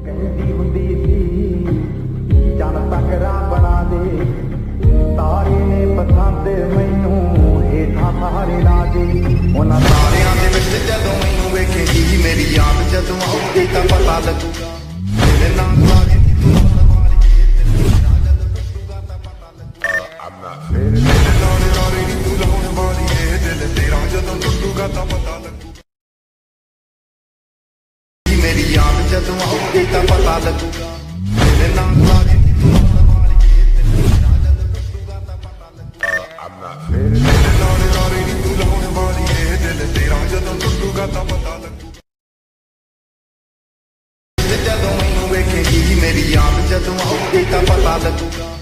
कहती हुंदी सी चन तकरा बना दे तारे ने पसंद मैनू हेठा सहारे ला दे उन्हां तारियां दे विच जदों मैनू वेखेगी मेरी याद जदों आऊगी तां पता लगूगा तेरे नाल लागे तू मारिए तेरा जदों टुटूगा तां पता लगूगा तेरे नाल लागे तू लाउण वालीए दिल तेरा जदों टुटूगा तां पता लगूगा मेरी याद जदों आऊगी तां पता लगूगा तेरे नाल लागे तू लाउण वालीए तेरा जदों टुटूगा तां पता लगूगा तेरे नाल लागे तू लाउण वालीए दिल तेरा जदों टुटूगा तां पता लगूगा जदों मैनू वेखेगी मेरी याद जदों आऊगी तां पता लगूगा।